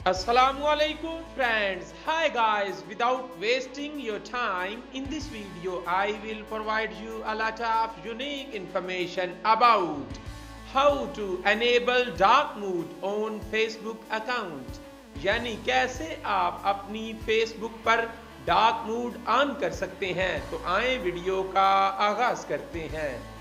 Assalamualaikum friends. Hi guys, without wasting your time, in this video I will provide you a lot of unique information about how to enable dark mode on Facebook account. यानी कैसे आप अपनी Facebook पर dark mode on कर सकते हैं। तो आए वीडियो का आगाज करते हैं।